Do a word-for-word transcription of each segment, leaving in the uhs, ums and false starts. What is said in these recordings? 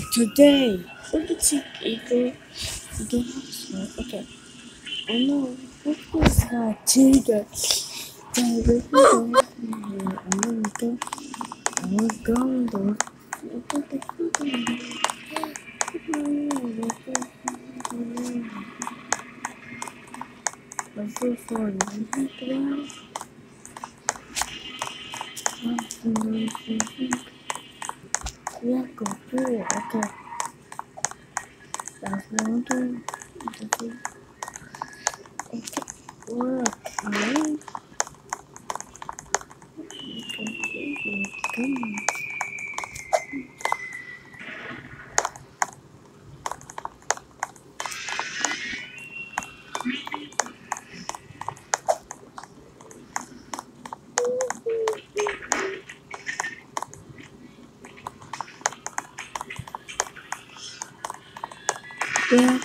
Today, look at the eagle. You don't have to smell. Okay. I know. What was that? Tiger. Tiger. I'm gonna go. I'm gonna go. I'm so sorry. Yeah, go through it. Okay. That's what I'm doing. Okay. Well, okay. Come on. Yeah.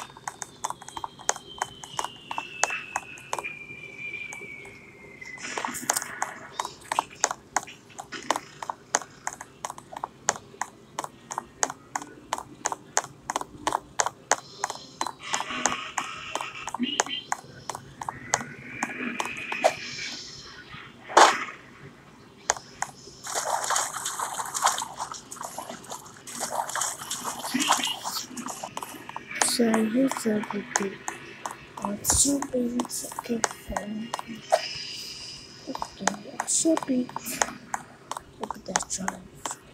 So here's everything. What's shopping? Okay, fine. Okay, shopping. Look at that drive.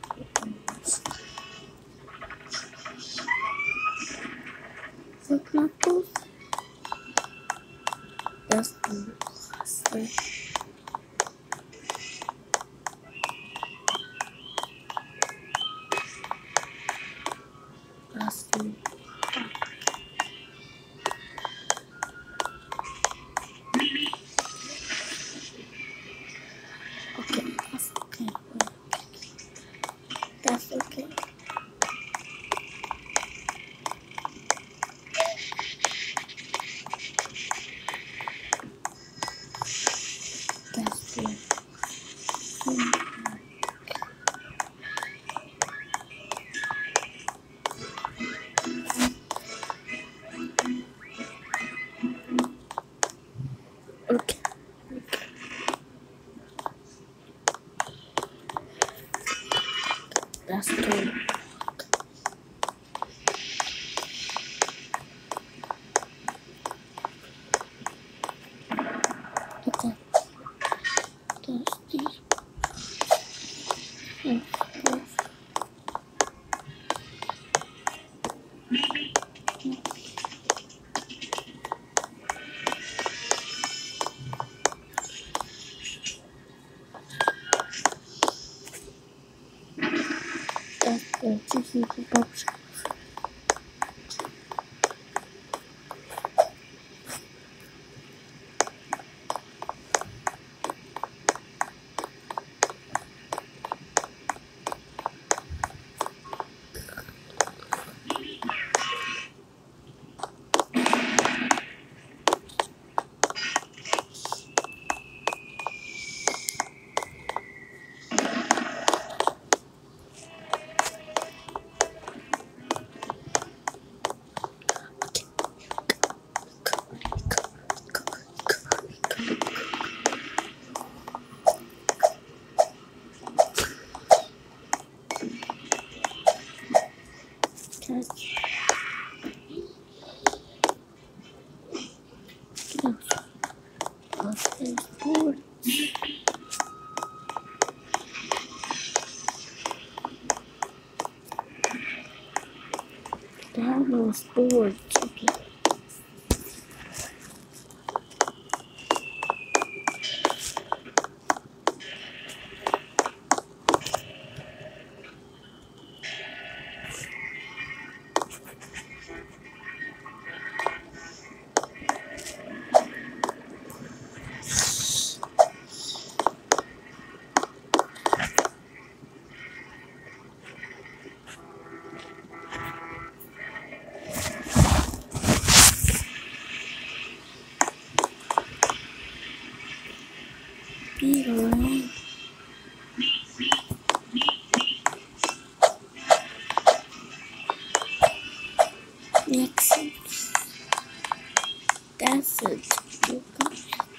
Look, knuckles. That's the last. That's the. Okay, that's okay. That's okay. That's the. Okay. That's good. Okay. That's the. Okay. That's the chicken box. Catch. Okay, board. Down those boards. Okay. Be alright. Next, that's it. You got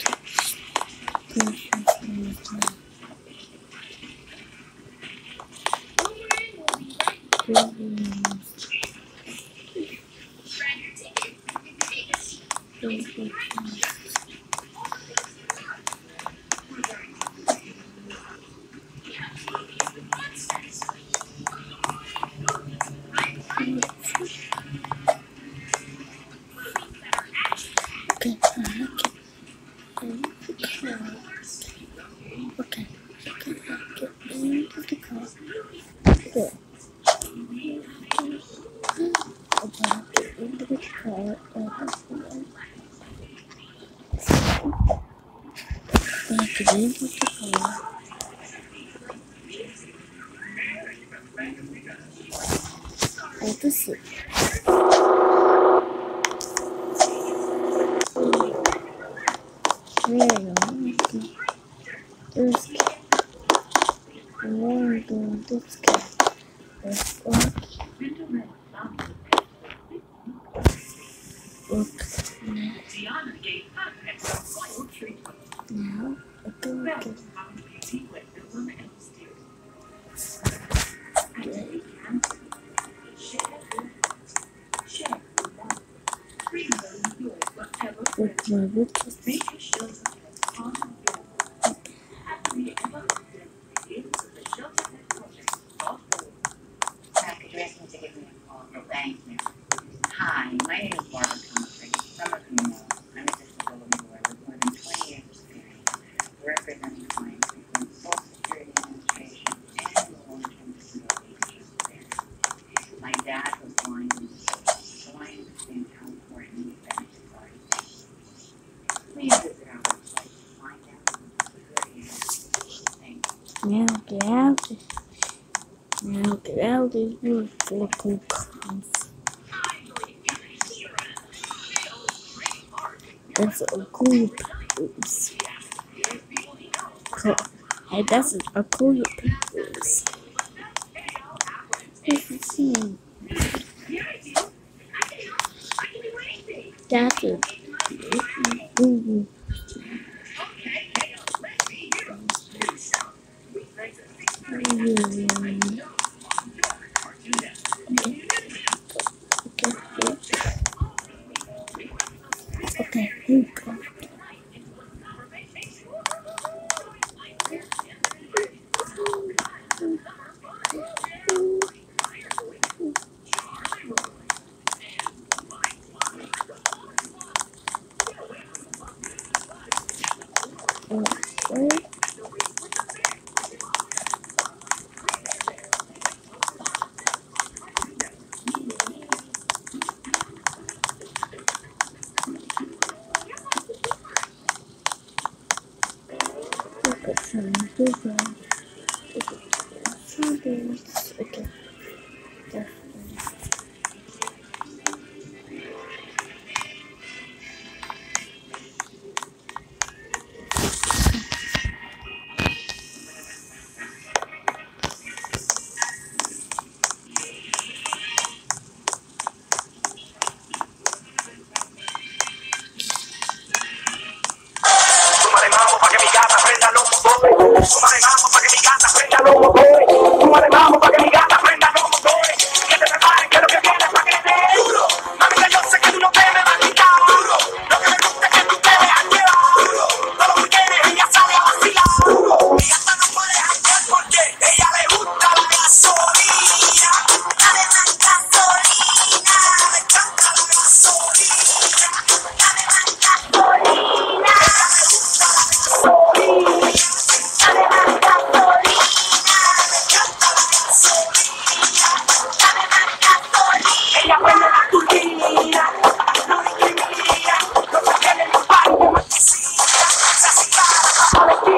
okay, okay, okay, get into the car. Okay. About get into the car and get into the car. Oh, this is there you go. This cat. And then we're doing this cat. Let's go. Look. Now, I think we can. With my witches. Hi, my name is Barbara Humphrey. Some of you know I'm a disability lawyer with more than twenty years experience representing clients within Social Security Administration and the long-term disability insurance affairs. My dad was blind and disabled, so I understand how important these benefits are to patients. Please visit our website to find out more disability. Now get out. Now get out these local cons. That's a cool place. Cool. Hey, that's a cool place. This is him. That's a cool. Okay, you go. Okay. Look at some bigger. Okay. Súmale mambo pa' que mi gata prenda los motores. Súmale mambo pa' que mi gata prenda los motores. Súmale mambo pa' que mi gata prenda los motores. Que te preparen que lo que viene es pa' que te dé duro. Mamita, yo sé que tú no te me vas a quitar duro. Lo que me gusta es que tú te dejas llevar duro. Todos los weekendes ella sale a vacilar duro. Mi gata no puede janguear porque ella le gusta la gasolina. Dale más gasolina. Me encanta la gasolina. Dale más gasolina. Ella prende la turbina, no discrimina, no se tiene ni un par de marquesina, se hace cara,